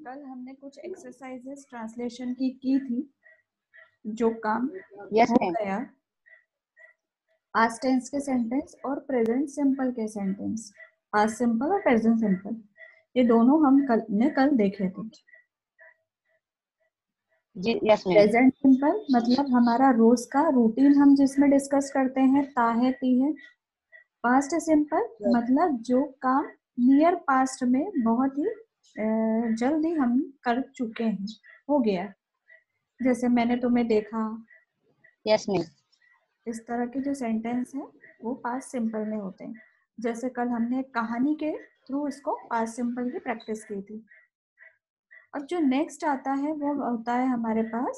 कल हमने कुछ एक्सरसाइजेस ट्रांसलेशन की थी, जो काम यस हो मैम। गया पास्ट टेंस के सेंटेंस और प्रेजेंट सिंपल के सेंटेंस। पास्ट सिंपल और प्रेजेंट सिंपल ये दोनों हम कल देखे थे। जी यस मैम। प्रेजेंट सिंपल मतलब हमारा रोज का रूटीन हम जिसमें डिस्कस करते हैं, ता है ती है। पास्ट सिंपल मतलब जो काम नियर पास्ट में बहुत ही जल्दी हम कर चुके हैं, हो गया। जैसे मैंने तुम्हें देखा, यस मैम। इस तरह के जो सेंटेंस है वो पास्ट सिंपल में होते हैं। जैसे कल हमने कहानी के थ्रू इसको पास्ट सिंपल की प्रैक्टिस की थी। और जो नेक्स्ट आता है वो होता है हमारे पास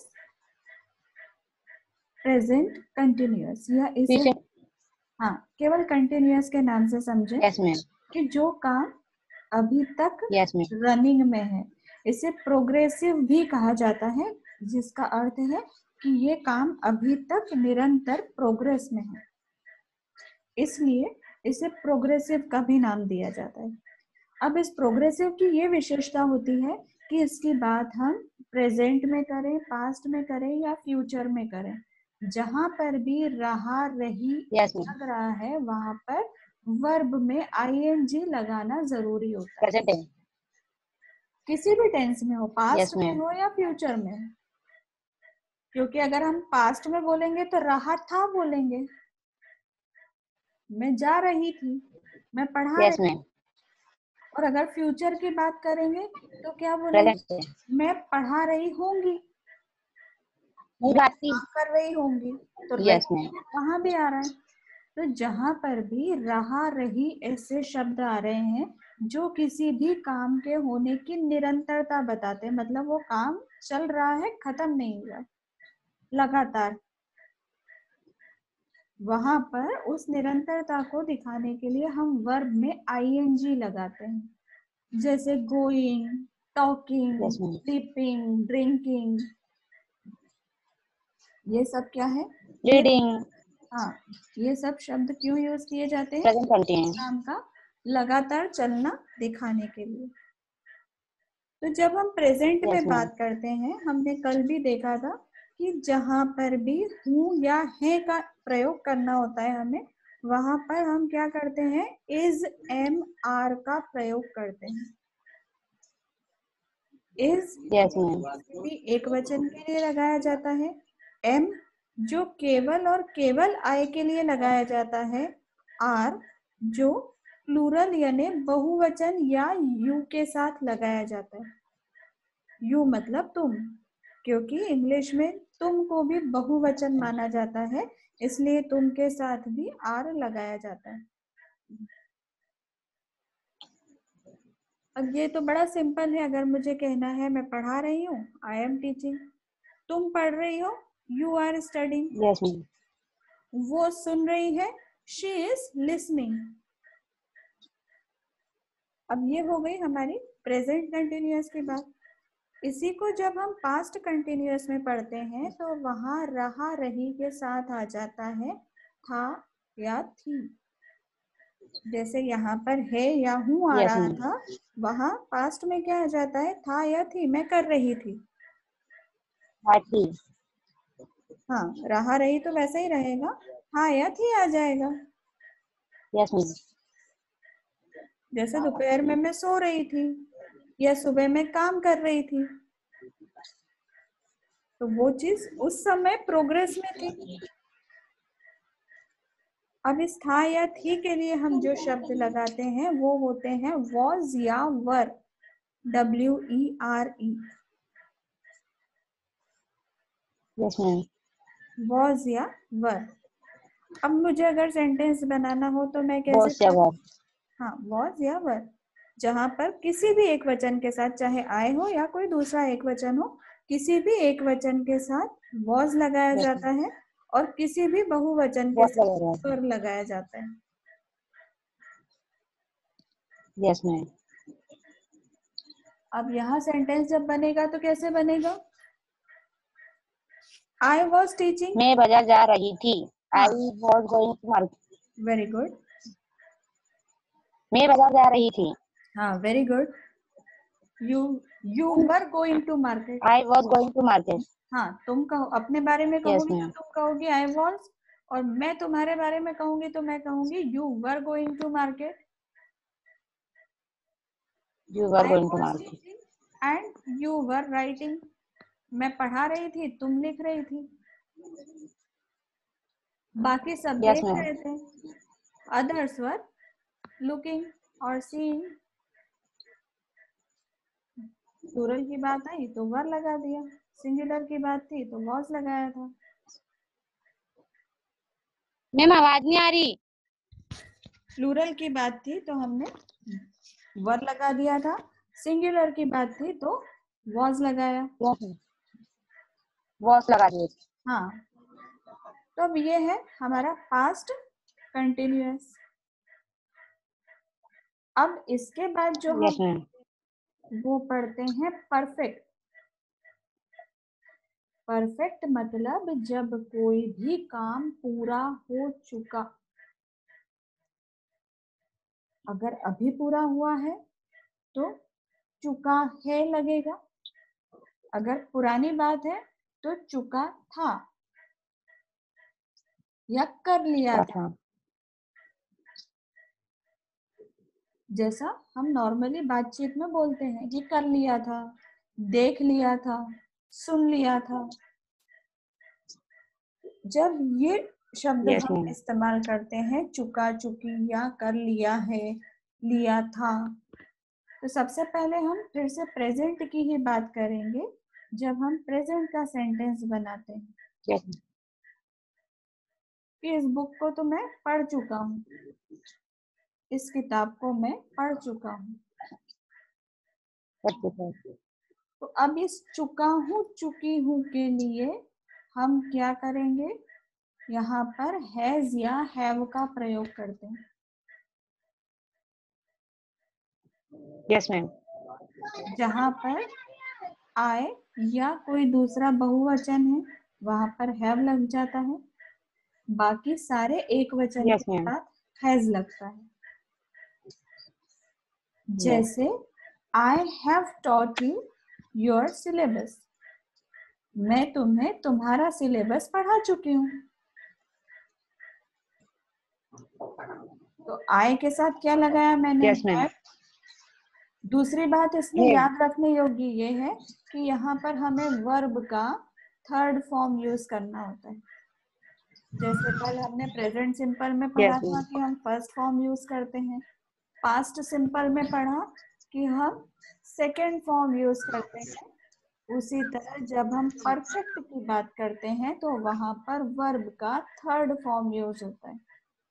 प्रेजेंट कंटिन्यूअस, या इसे हाँ केवल कंटिन्यूअस के नाम से समझें। Yes ma'am. कि जो काम अभी तक यस मैम। रनिंग में है, इसे प्रोग्रेसिव भी कहा जाता है, जिसका अर्थ है कि ये काम अभी तक निरंतर प्रोग्रेस में है, इसलिए इसे प्रोग्रेसिव का भी नाम दिया जाता है। अब इस प्रोग्रेसिव की ये विशेषता होती है कि इसकी बात हम प्रेजेंट में करें, पास्ट में करें या फ्यूचर में करें, जहां पर भी रहा रही यस मैम। लग रहा है वहां पर वर्ब में आईएनजी लगाना जरूरी होता है। प्रेजेंट है। किसी भी टेंस में हो, पास्ट यस में मैम। हो या फ्यूचर में हो। क्योंकि अगर हम पास्ट में बोलेंगे तो रहा था बोलेंगे, मैं जा रही थी, मैं पढ़ा यस रही। मैम। और अगर फ्यूचर की बात करेंगे तो क्या बोलेंगे, प्रेजेंट है। मैं पढ़ा रही होंगी, नहीं मैं बात काम कर रही होंगी, तो यस रही मैम। वहां भी आ रहा है। तो जहां पर भी रहा रही ऐसे शब्द आ रहे हैं जो किसी भी काम के होने की निरंतरता बताते हैं, मतलब वो काम चल रहा है, खत्म नहीं हुआ, लगातार, वहां पर उस निरंतरता को दिखाने के लिए हम वर्ब में आईएनजी लगाते हैं। जैसे going, talking, yes ma'am. Sleeping, drinking, ये सब क्या है, ये रीडिंग। हाँ ये सब शब्द क्यों यूज किए जाते हैं, प्रेजेंट कंटिन्यू। काम का लगातार चलना दिखाने के लिए। तो जब हम प्रेजेंट यस में मैम। बात करते हैं, हमने कल भी देखा था कि जहां पर भी हूं या है का प्रयोग करना होता है हमें, वहां पर हम क्या करते हैं, इज, एम, आर का प्रयोग करते हैं। Is yes ma'am. भी एक वचन के लिए लगाया जाता है, एम जो केवल और केवल आई के लिए लगाया जाता है, आर जो प्लूरल यानी बहुवचन या यू के साथ लगाया जाता है। यू मतलब तुम, क्योंकि इंग्लिश में तुम को भी बहुवचन माना जाता है, इसलिए तुम के साथ भी आर लगाया जाता है। अब ये तो बड़ा सिंपल है, अगर मुझे कहना है मैं पढ़ा रही हूँ, आई एम टीचिंग, तुम पढ़ रही हो, you are studying, yes ma'am. वो सुन रही है, शी इज लिसनिंग। अब ये हो गई हमारी प्रेजेंट कंटिन्यूअस की बात। इसी को जब हम पास्ट कंटिन्यूअस में पढ़ते हैं तो वहां रहा रही के साथ आ जाता है था या थी। जैसे यहाँ पर है या हूँ आ यस रहा मैम। था, वहां पास्ट में क्या आ जाता है, था या थी, मैं कर रही थी। पार्टी। हाँ रहा रही तो वैसे ही रहेगा, था या थी आ जाएगा। Yes ma'am. जैसे दोपहर में मैं सो रही थी या सुबह में काम कर रही थी, तो वो चीज उस समय प्रोग्रेस में थी। अब इस था या थी के लिए हम जो शब्द लगाते हैं वो होते हैं वॉज या were, WERE। Yes ma'am. Was या वर। अब मुझे अगर सेंटेंस बनाना हो तो मैं कैसे बॉस या करूँ, वर्क। हाँ वॉज या वर, जहां पर किसी भी एक वचन के साथ, चाहे आए हो या कोई दूसरा एक वचन हो, किसी भी एक वचन के साथ वॉज लगाया यस जाता मैम। है और किसी भी बहुवचन के बॉस साथ लगा रहा वर लगाया जाता है। है। Yes ma'am. अब यहाँ सेंटेंस जब बनेगा तो कैसे बनेगा, आई वॉज टीचिंग। मैं बाजार जा रही थी। हाँ I was going to market. Very good. मैं बाजार जा रही थी। हाँ very good. You were going to market. I was going to market. हाँ, तुम कहो, अपने बारे में Yes, कहोगी ma'am. तो तुम कहोगी आई वॉज, और मैं तुम्हारे बारे में कहूंगी तो मैं कहूंगी you were going to market. You were I going to was market. Reading and you were writing. मैं पढ़ा रही थी, तुम लिख रही थी। बाकी सब Yes, देख ma'am. रहे थे। अदर्स वर लुकिंग और सीइंग। प्लूरल की बात आई तो वर लगा दिया, सिंगुलर की बात थी तो वॉज लगाया था। मैम आवाज नहीं आ रही। प्लूरल की बात थी तो हमने वर लगा दिया था, सिंगुलर की बात थी तो वॉज लगाया। Yes, ma'am. Was लगा दिए। हाँ, तो अब ये है हमारा पास्ट कंटिन्यूअस। अब इसके बाद जो Yes, हम ma'am. वो पढ़ते हैं परफेक्ट। परफेक्ट मतलब जब कोई भी काम पूरा हो चुका। अगर अभी पूरा हुआ है तो चुका है लगेगा, अगर पुरानी बात है तो चुका था या कर लिया था। जैसा हम नॉर्मली बातचीत में बोलते हैं कि कर लिया था, देख लिया था, सुन लिया था। जब ये शब्द Yes, हम ma'am. इस्तेमाल करते हैं चुका, चुकी या कर लिया है, लिया था, तो सबसे पहले हम फिर से प्रेजेंट की ही बात करेंगे जब हम प्रेजेंट का सेंटेंस बनाते हैं। Yes, ma'am. कि इस बुक को तो मैं पढ़ चुका हूँ, इस किताब को मैं पढ़ चुका हूँ। तो अब इस चुका हूँ, चुकी हूँ के लिए हम क्या करेंगे, यहाँ पर हैज या हैव का प्रयोग करते हैं। Yes, ma'am. जहाँ पर आए या कोई दूसरा बहुवचन है वहां पर हैव लग जाता है, बाकी सारे एक वचन Yes, के ma'am. साथ हैज लगता है। Yes. जैसे I have taught you your syllabus, मैं तुम्हें तुम्हारा सिलेबस पढ़ा चुकी हूँ। तो आई के साथ क्या लगाया मैंने, Yes, ma'am. हैव। दूसरी बात इसमें Have. याद रखने योग्य ये है कि यहाँ पर हमें वर्ब का थर्ड फॉर्म यूज करना होता है। जैसे कल हमने प्रेजेंट सिंपल में पढ़ा Yes, था ma'am. कि हम फर्स्ट फॉर्म यूज करते हैं, पास्ट सिंपल में पढ़ा कि हम सेकेंड फॉर्म यूज करते हैं। उसी तरह जब हम परफेक्ट की बात करते हैं तो वहां पर वर्ब का थर्ड फॉर्म यूज होता है।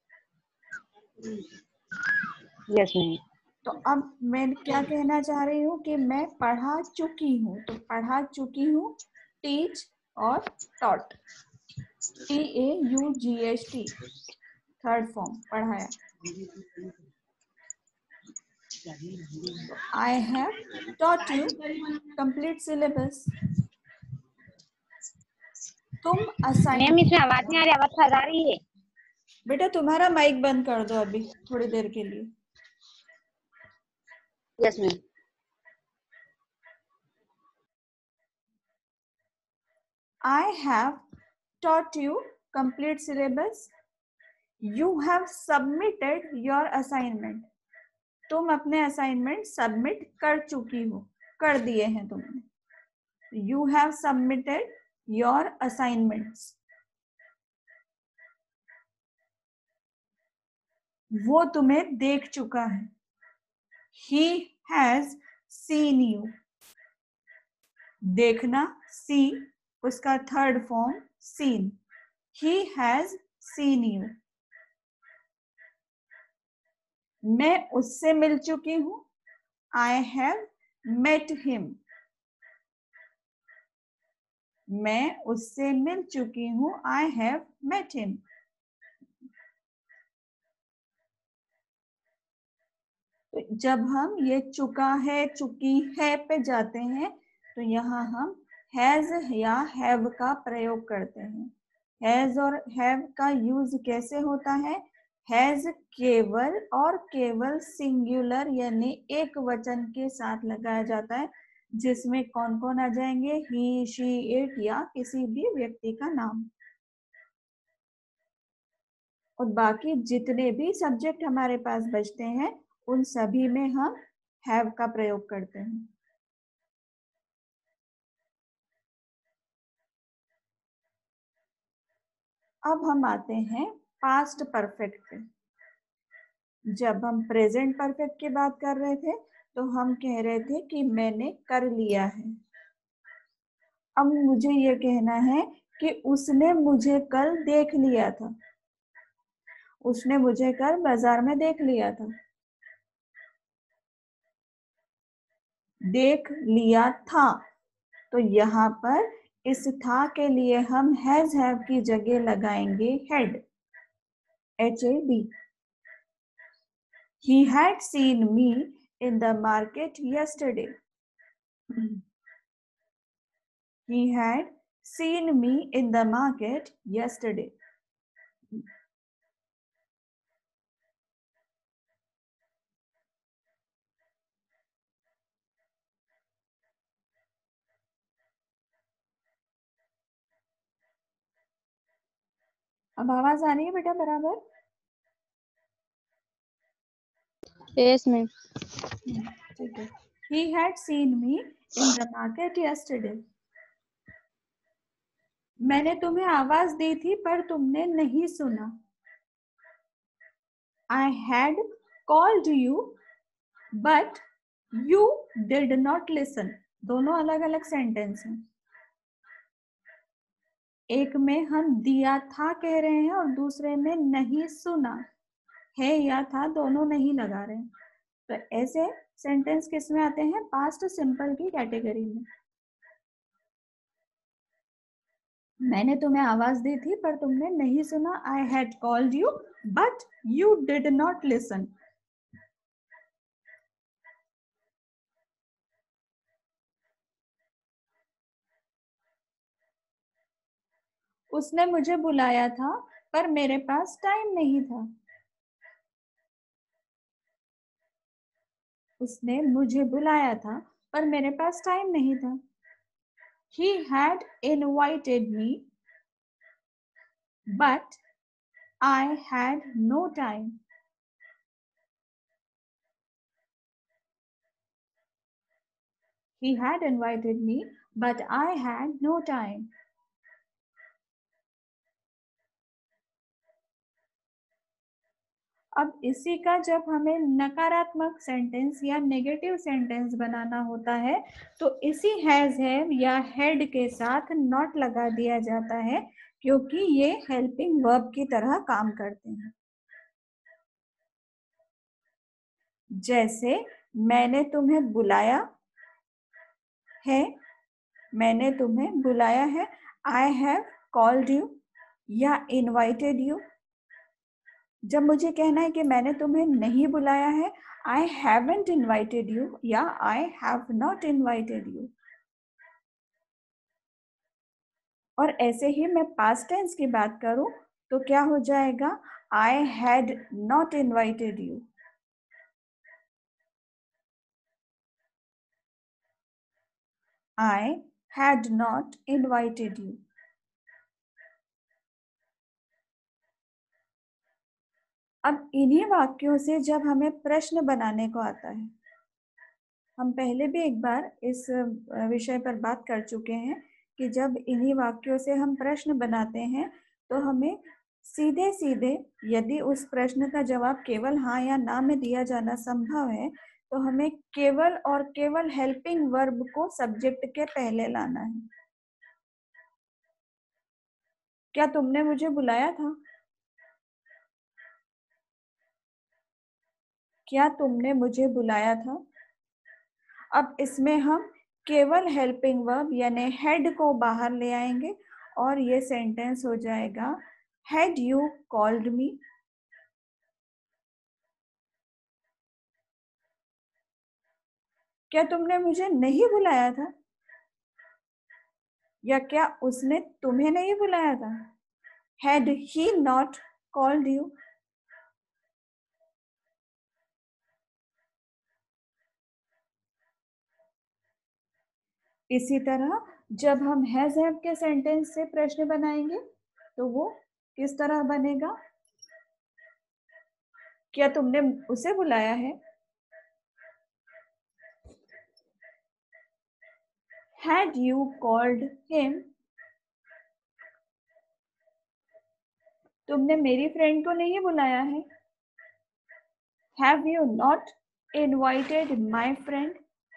Yes, ma'am. तो अब मैं क्या कहना चाह रही हूँ कि मैं पढ़ा चुकी हूँ, तो पढ़ा चुकी हूँ टीच और टॉट, TAUGHT थर्ड फॉर्म पढ़ाया। I have taught you complete syllabus. तुम मैम असाइन, इसमें आवाज नहीं आ रही, आवाज फंस रही है। बेटा तुम्हारा माइक बंद कर दो अभी थोड़ी देर के लिए। Yes, ma'am. I have taught you complete syllabus. You have submitted your assignment. तुम अपने असाइनमेंट सबमिट कर चुकी हो, कर दिए हैं तुमने। You have submitted your assignments. वो तुम्हें देख चुका है। He has seen you. देखना, see, उसका third form seen. He has seen you. मैं उससे मिल चुकी हूँ, I have met him. मैं उससे मिल चुकी हूँ, I have met him. तो जब हम ये चुका है, चुकी है पे जाते हैं तो यहाँ हम हैज या हैव का प्रयोग करते हैं। हैज और हैव का यूज कैसे होता है, हैज केवल और केवल सिंगुलर यानी एक वचन के साथ लगाया जाता है, जिसमें कौन कौन आ जाएंगे, ही, शी, इट या किसी भी व्यक्ति का नाम। और बाकी जितने भी सब्जेक्ट हमारे पास बचते हैं उन सभी में हम हैव का प्रयोग करते हैं। अब हम आते हैं पास्ट परफेक्ट पे। जब हम प्रेजेंट परफेक्ट की बात कर रहे थे तो हम कह रहे थे कि मैंने कर लिया है। अब मुझे ये कहना है कि उसने मुझे कल देख लिया था। उसने मुझे कल बाजार में देख लिया था। देख लिया था, तो यहाँ पर इस था के लिए हम हैज हैव की जगह लगाएंगे had, HAD। He had seen me in the market yesterday. He had seen me in the market yesterday. अब आवाज आ रही है बेटा बराबर? Yes ma'am. ठीक है। He had seen me in the market yesterday. मैंने तुम्हें आवाज दी थी पर तुमने नहीं सुना। I had called you but you did not listen. दोनों अलग अलग सेंटेंस हैं। एक में हम दिया था कह रहे हैं और दूसरे में नहीं सुना है या था दोनों नहीं लगा रहे हैं। तो ऐसे सेंटेंस किस में आते हैं? पास्ट सिंपल की कैटेगरी में। मैंने तुम्हें आवाज दी थी पर तुमने नहीं सुना। I had called you but you did not listen. उसने मुझे बुलाया था पर मेरे पास टाइम नहीं था। उसने मुझे बुलाया था पर मेरे पास टाइम नहीं था। He had invited me but I had no time. He had invited me but I had no time. अब इसी का जब हमें नकारात्मक सेंटेंस या नेगेटिव सेंटेंस बनाना होता है तो इसी हैज हैव या हैड के साथ नॉट लगा दिया जाता है, क्योंकि ये हेल्पिंग वर्ब की तरह काम करते हैं। जैसे मैंने तुम्हें बुलाया है, मैंने तुम्हें बुलाया है। आई हैव कॉल्ड यू या इनवाइटेड यू। जब मुझे कहना है कि मैंने तुम्हें नहीं बुलाया है, आई हैवंट इनवाइटेड यू या I have not invited you. और ऐसे ही मैं पास्ट टेंस की बात करूं तो क्या हो जाएगा? I had not invited you. I had not invited you. अब इन्हीं वाक्यों से जब हमें प्रश्न बनाने को आता है, हम पहले भी एक बार इस विषय पर बात कर चुके हैं कि जब इन्हीं वाक्यों से हम प्रश्न बनाते हैं तो हमें सीधे सीधे, यदि उस प्रश्न का जवाब केवल हाँ या ना में दिया जाना संभव है, तो हमें केवल और केवल हेल्पिंग वर्ब को सब्जेक्ट के पहले लाना है। क्या तुमने मुझे बुलाया था? क्या तुमने मुझे बुलाया था? अब इसमें हम केवल हेल्पिंग वर्ब यानी हैड को बाहर ले आएंगे और ये सेंटेंस हो जाएगा हैड यू कॉल्ड मी। क्या तुमने मुझे नहीं बुलाया था? या क्या उसने तुम्हें नहीं बुलाया था? Had he not called you? इसी तरह जब हम हैज हैव के सेंटेंस से प्रश्न बनाएंगे तो वो किस तरह बनेगा? क्या तुमने उसे बुलाया है? Had you called him? तुमने मेरी फ्रेंड को नहीं बुलाया है? Have you not invited my friend?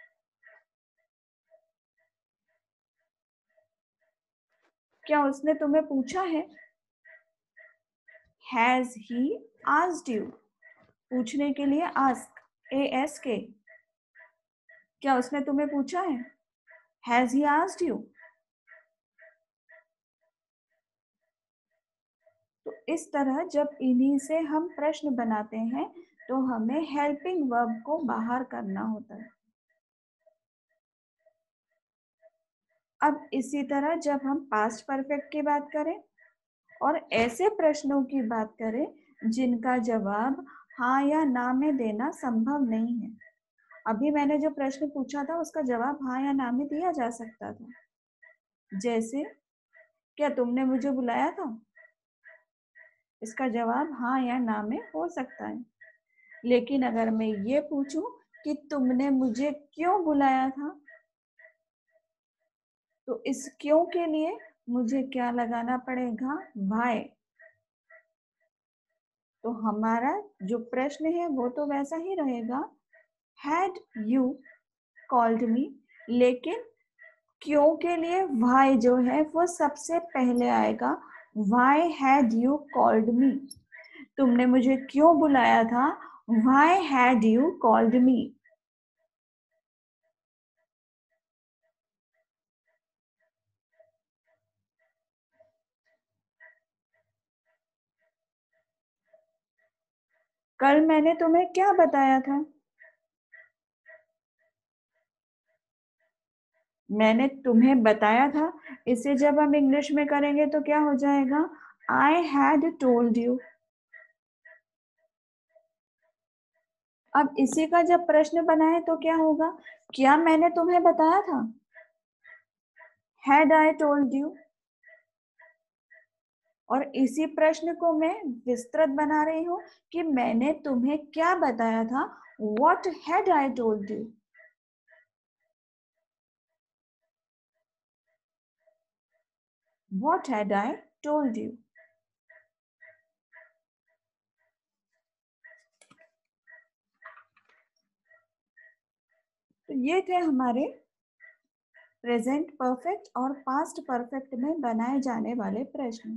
क्या उसने तुम्हें पूछा है? Has he asked you? पूछने के लिए ask, ask. क्या उसने तुम्हें पूछा है? Has he asked you? तो इस तरह जब इन्हीं से हम प्रश्न बनाते हैं तो हमें हेल्पिंग वर्ब को बाहर करना होता है। अब इसी तरह जब हम पास्ट परफेक्ट की बात करें और ऐसे प्रश्नों की बात करें जिनका जवाब हाँ या ना में देना संभव नहीं है। अभी मैंने जो प्रश्न पूछा था उसका जवाब हाँ या ना में दिया जा सकता था, जैसे क्या तुमने मुझे बुलाया था? इसका जवाब हाँ या ना में हो सकता है। लेकिन अगर मैं ये पूछूं कि तुमने मुझे क्यों बुलाया था, तो इस क्यों के लिए मुझे क्या लगाना पड़ेगा? व्हाई। तो हमारा जो प्रश्न है वो तो वैसा ही रहेगा, हैड यू कॉल्ड मी, लेकिन क्यों के लिए व्हाई जो है वो सबसे पहले आएगा। Why had you called me? तुमने मुझे क्यों बुलाया था? Why had you called me? कल मैंने तुम्हें क्या बताया था? मैंने तुम्हें बताया था। इसे जब हम इंग्लिश में करेंगे तो क्या हो जाएगा? I had told you. अब इसी का जब प्रश्न बनाए तो क्या होगा? क्या मैंने तुम्हें बताया था? Had I told you. और इसी प्रश्न को मैं विस्तृत बना रही हूं कि मैंने तुम्हें क्या बताया था। What had I told you? What had I told you? तो ये थे हमारे प्रेजेंट परफेक्ट और पास्ट परफेक्ट में बनाए जाने वाले प्रश्न।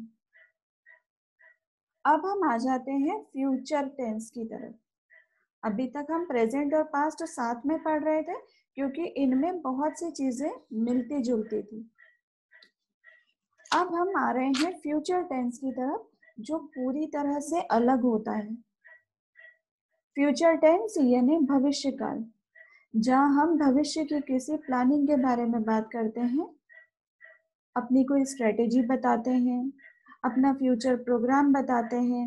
अब हम आ जाते हैं फ्यूचर टेंस की तरफ। अभी तक हम प्रेजेंट और पास्ट साथ में पढ़ रहे थे क्योंकि इनमें बहुत सी चीजें मिलती जुलती थी। अब हम आ रहे हैं फ्यूचर टेंस की तरफ जो पूरी तरह से अलग होता है। फ्यूचर टेंस यानी भविष्य काल, जहाँ हम भविष्य की किसी प्लानिंग के बारे में बात करते हैं, अपनी कोई स्ट्रेटेजी बताते हैं, अपना फ्यूचर प्रोग्राम बताते हैं।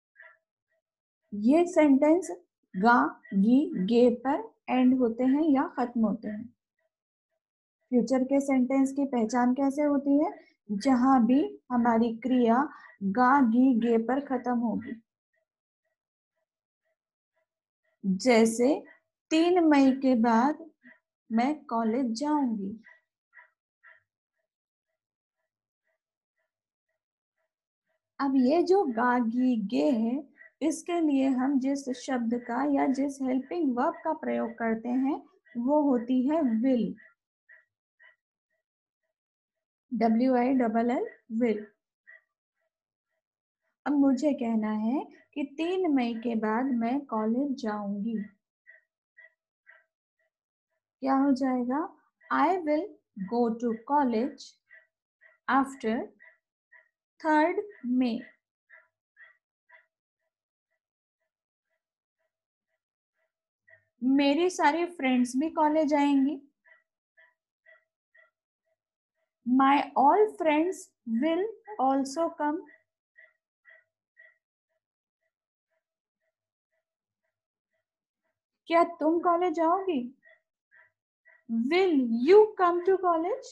ये सेंटेंस गा, गी, गे पर एंड होते हैं या खत्म होते हैं। फ्यूचर के सेंटेंस की पहचान कैसे होती है? जहां भी हमारी क्रिया गा, गी, गे पर खत्म होगी। जैसे 3 मई के बाद मैं कॉलेज जाऊंगी। अब ये जो गा, गी, गे है, इसके लिए हम जिस शब्द का या जिस हेल्पिंग वर्ब का प्रयोग करते हैं वो होती है विल। WILL, will. अब मुझे कहना है कि 3 मई के बाद मैं कॉलेज जाऊंगी। क्या हो जाएगा? I will go to college after 3rd May। मेरी सारी फ्रेंड्स भी कॉलेज आएंगी। My all friends will also come. क्या तुम कॉलेज आओगी? Will you come to college?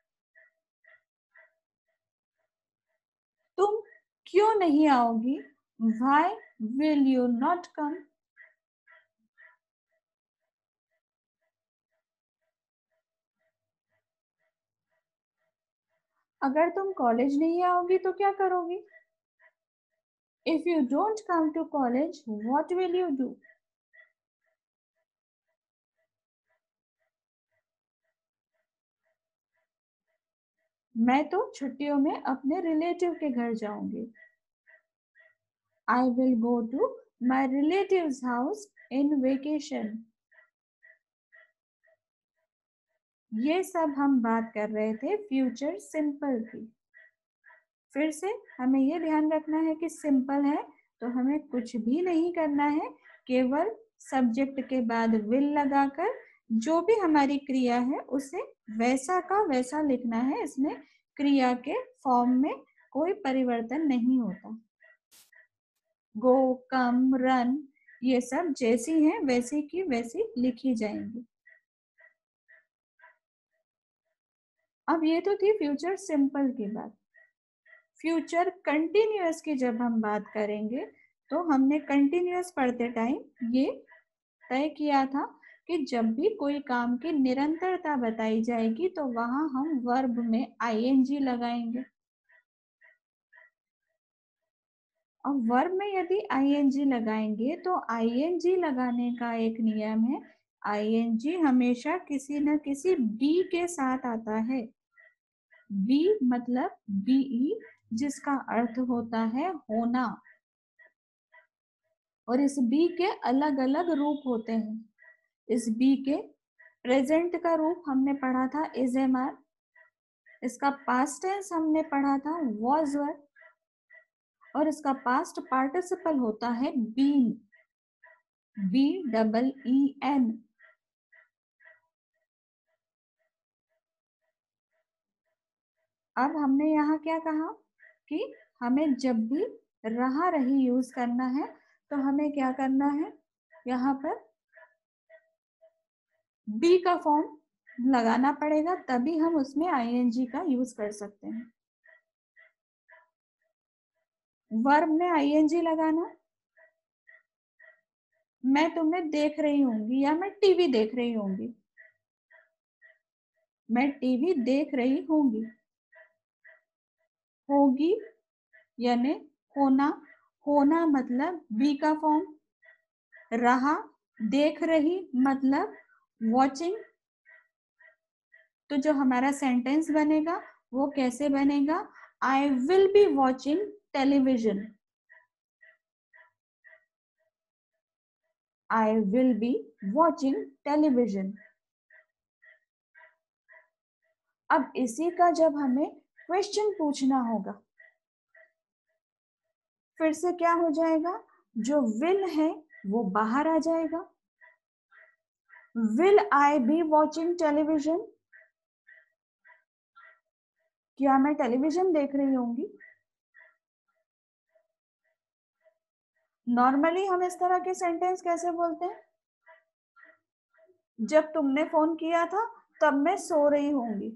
तुम क्यों नहीं आओगी? Why will you not come? अगर तुम कॉलेज नहीं आओगी तो क्या करोगी? If you don't come to college what will you do? मैं तो छुट्टियों में अपने रिलेटिव के घर जाऊंगी। I will go to my relative's house in vacation. ये सब हम बात कर रहे थे फ्यूचर सिंपल की। फिर से हमें ये ध्यान रखना है कि सिंपल है तो हमें कुछ भी नहीं करना है, केवल सब्जेक्ट के बाद विल लगाकर जो भी हमारी क्रिया है उसे वैसा का वैसा लिखना है। इसमें क्रिया के फॉर्म में कोई परिवर्तन नहीं होता। गो, कम, रन ये सब जैसी हैं वैसी की वैसी लिखी जाएंगी। अब ये तो थी फ्यूचर सिंपल की बात। फ्यूचर कंटिन्यूअस की जब हम बात करेंगे तो हमने कंटिन्यूअस पढ़ते टाइम ये तय किया था कि जब भी कोई काम की निरंतरता बताई जाएगी तो वहां हम वर्ब में आईएनजी लगाएंगे। अब वर्ब में यदि आईएनजी लगाएंगे तो आईएनजी लगाने का एक नियम है, आईएनजी हमेशा किसी न किसी बी के साथ आता है। बी मतलब बीई, जिसका अर्थ होता है होना, और इस बी के अलग अलग रूप होते हैं। इस बी के प्रेजेंट का रूप हमने पढ़ा था इज एम आर, इसका पास्ट टेंस हमने पढ़ा था वॉज वर, और इसका पास्ट पार्टिसिपल होता है बीन, BEEN। अब हमने यहाँ क्या कहा कि हमें जब भी रहा रही यूज करना है तो हमें क्या करना है, यहाँ पर बी का फॉर्म लगाना पड़ेगा, तभी हम उसमें आईएनजी का यूज कर सकते हैं। वर्ब में आईएनजी लगाना, मैं तुम्हें देख रही होंगी या मैं टीवी देख रही होंगी। मैं टीवी देख रही होंगी। होगी यानी होना, होना मतलब बी का फॉर्म, रहा, देख रही मतलब वॉचिंग। तो जो हमारा सेंटेंस बनेगा वो कैसे बनेगा, I will be watching television. I will be watching television. अब इसी का जब हमें क्वेश्चन पूछना होगा, फिर से क्या हो जाएगा, जो विल है वो बाहर आ जाएगा। Will I be watching television, क्या मैं टेलीविजन देख रही होंगी। नॉर्मली हम इस तरह के सेंटेंस कैसे बोलते हैं, जब तुमने फोन किया था तब मैं सो रही होंगी।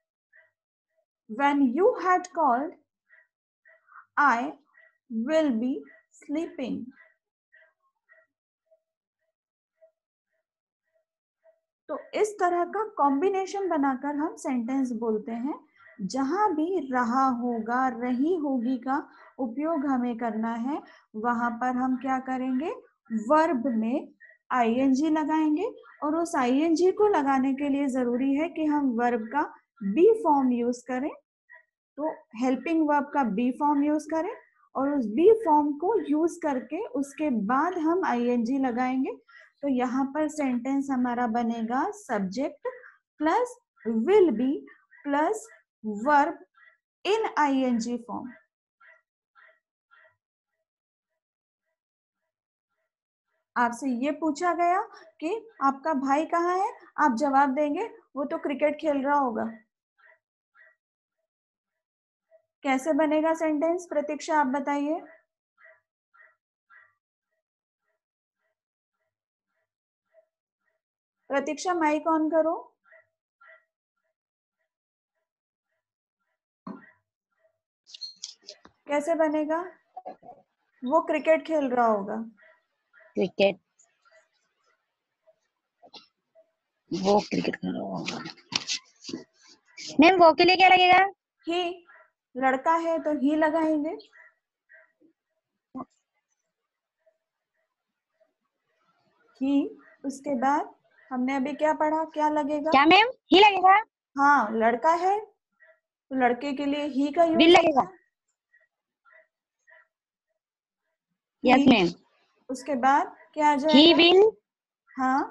When you had called, I will be sleeping. तो इस तरह का कॉम्बिनेशन बनाकर हम सेंटेंस बोलते हैं। जहां भी रहा होगा, रही होगी का उपयोग हमें करना है, वहां पर हम क्या करेंगे, वर्ब में आईएनजी लगाएंगे, और उस आईएनजी को लगाने के लिए जरूरी है कि हम वर्ब का बी फॉर्म यूज करें। तो हेल्पिंग वर्ब का बी फॉर्म यूज करें और उस बी फॉर्म को यूज करके उसके बाद हम आईएनजी लगाएंगे। तो यहाँ पर सेंटेंस हमारा बनेगा subject plus will be plus verb in ING form. आपसे ये पूछा गया कि आपका भाई कहाँ है, आप जवाब देंगे वो तो क्रिकेट खेल रहा होगा। कैसे बनेगा सेंटेंस, प्रतीक्षा आप बताइए। प्रतीक्षा माइक ऑन करो। कैसे बनेगा? वो क्रिकेट खेल रहा होगा। क्रिकेट, वो क्रिकेट खेल रहा होगा। मैम वो के लिए क्या लगेगा? ही, लड़का है तो ही लगाएंगे। ही, उसके बाद हमने अभी क्या पढ़ा, क्या लगेगा? क्या मैम? ही लगेगा। हाँ, लड़का है तो लड़के के लिए ही का विल यूज लगेगा। होगा। Yes ma'am. उसके बाद क्या आ ही जाएगा? विल हाँ,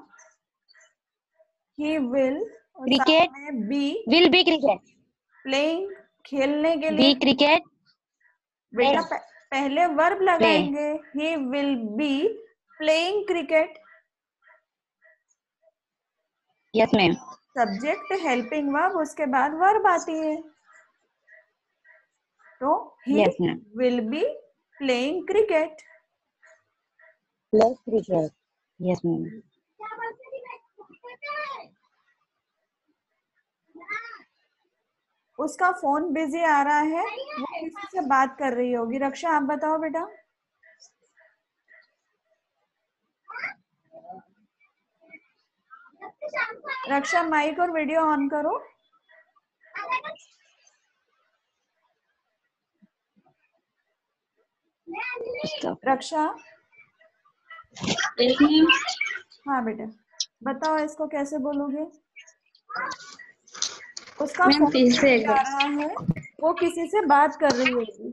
ही विल, और साथ क्रिकेट, में be, will be cricket, playing, खेलने के बी लिए। क्रिकेट। बेटा पहले वर्ब प्ले, लगाएंगे। He will be playing cricket. Yes ma'am. Subject helping verb, उसके बाद वर्ब आती है। तो he yes ma'am. Will be playing cricket. Play cricket, yes ma'am. उसका फोन बिजी आ रहा है, वो किसी से बात कर रही होगी। रक्षा आप बताओ बेटा। रक्षा माइक और वीडियो ऑन करो। रक्षा, हाँ बेटा बताओ इसको कैसे बोलोगे? उसका फोन बिजी आ रहा है, वो किसी से बात कर रही होगी।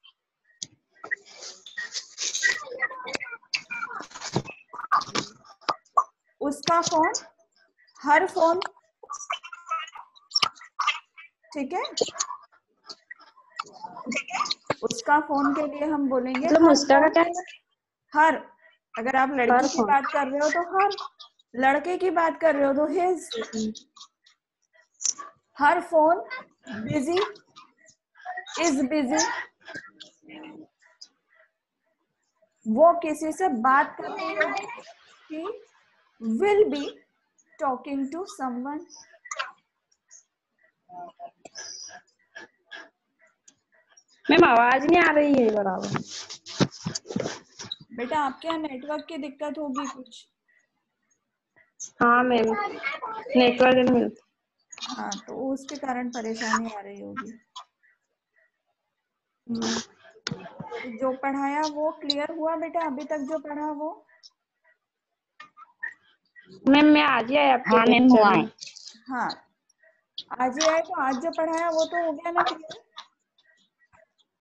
उसका फोन, हर फोन, ठीक है। उसका फोन के लिए हम बोलेंगे मतलब हर उसका फोन। क्या? हर, अगर आप लड़की हर की फोन। बात कर रहे हो तो हर, लड़के की बात कर रहे हो तो his. Her phone busy, is busy. वो किसी से बात कर रही होगी। She will be talking to someone. Ma'am आवाज नहीं आ रही है बराबर। बेटा आपके यहाँ नेटवर्क की दिक्कत होगी कुछ। हाँ मैम, नेटवर्क नहीं। हाँ, तो उसके कारण परेशानी आ रही होगी। तो जो पढ़ाया वो क्लियर हुआ बेटा? अभी तक जो पढ़ा वो? मैम मैं आज ही आया आपके हाँ मैम हुआ है। हाँ, आज ही आए तो आज जो पढ़ाया वो तो हो गया ना क्लियर?